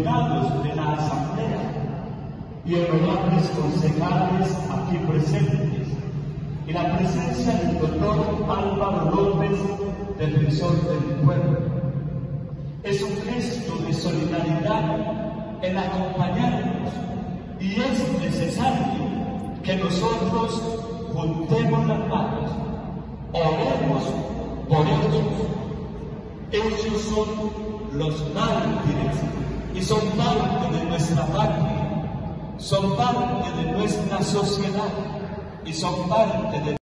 diputados de la Asamblea y honorables concejales aquí presentes, y la presencia del doctor Álvaro López, defensor del pueblo. Es un gesto de solidaridad el acompañarnos, y es necesario que nosotros juntemos las manos, oremos por ellos. Ellos son los mártires y son parte de nuestra patria, son parte de nuestra sociedad y son parte de